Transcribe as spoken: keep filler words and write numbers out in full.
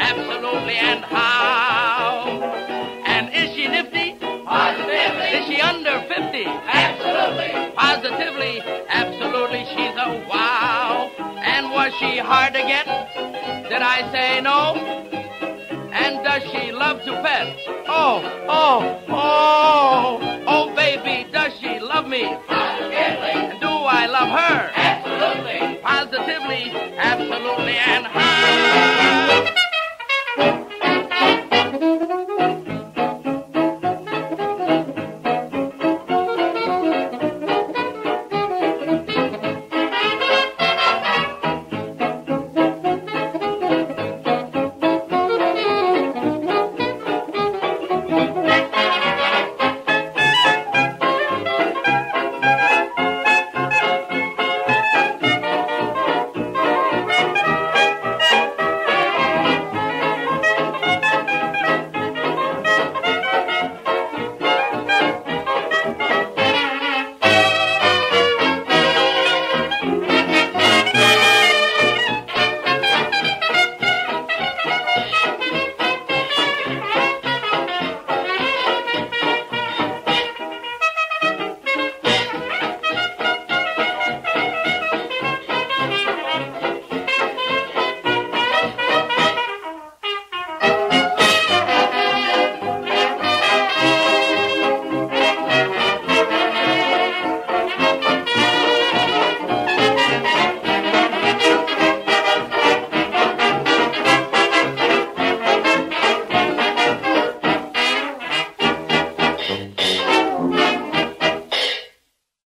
absolutely, and how? And is she nifty? Positively. Is she under fifty? Absolutely. Positively, absolutely, she's a wow. And was she hard to get? Did I say no? And does she love to pet? Oh, oh, oh, oh, baby, does she love me? Positively. And do I love her? Absolutely. Positively, absolutely, and how?